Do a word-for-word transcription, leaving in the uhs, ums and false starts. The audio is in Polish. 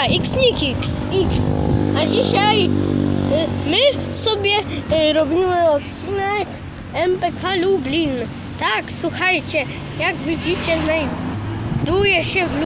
ja, Xnikix, X. A dzisiaj y, my sobie y, robimy odcinek M P K Lublin. Tak, słuchajcie, jak widzicie, znajduje się w